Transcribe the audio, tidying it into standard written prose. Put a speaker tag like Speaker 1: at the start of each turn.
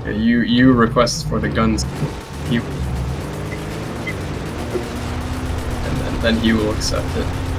Speaker 1: Yeah, you request for the guns. He and then he will accept it.